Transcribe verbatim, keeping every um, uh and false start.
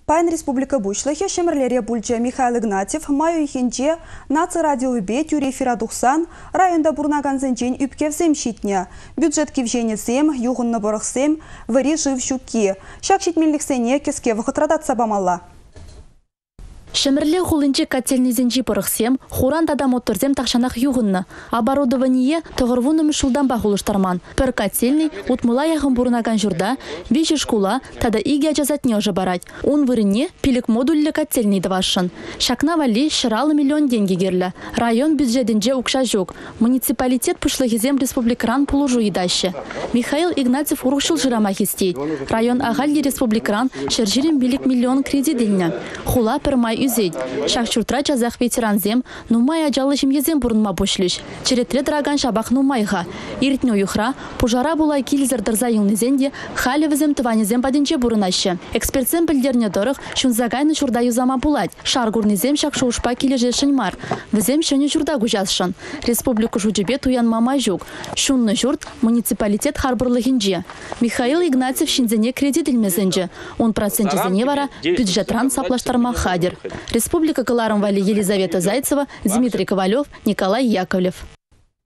Пайн Республика Бушлахе шемерлере бульча Михаил Игнатьев маю ихенче наци радиоебе тюре фирадухсан районда бурнаганзенчен үпкевсем щитня. Бюджет кивженесем, юғынны борықсем, вари жив щуки. Шак щитмеліксене кеске вахытрадат сабамалла. Шемерле хулынче котельнизенчи порықсем, хуран тада моторзем тақшанақ юғынны. Оборудование тұғырвуны мүшілдан бағылыштарман. Пір котельный утмыла яғын бұрынаган жүрда, веші шкула тада иге ажазатне уже барать. Он вырыне пилік модуллі котельный давашын. Шакна вали шыралы миллион деньги герлі. Район бюджетінже укша жоқ. Муниципалитет пұшлығызем республикаран пулужу едашы. Михаил Игнатьев урушыл жырама хестейд. Район ағалли республикаран шыржирим билік миллион кредидельні. Хула пір май үзейд. Шахчуртра жазақ ветеранзем, нумай ажалы жемезем бұрынма бошлыш. Черетре драган шабақ нумайға. Иртне уюхра, пужара булай килзер дырза юнезенде, халі візем тыванезем паденче бұрынашы. Экспертсем білдерне дұрық, шунзагайны шурда юзама булать. Шаргурнезем шақшы ушпа кележешін мар. Візем шөне журда гужасшын. Республику жуджебе туян мама жүк. Шунны журд муниципалитет харбырлығынже. Михаил Игнатьев шинзене кредитілмезінже. он процент зене вара бюджетран саплаштарма хадер. Республика Каларом Вали Елизавета Зайцева, Дмитрий Ковалев, Николай Яковлев.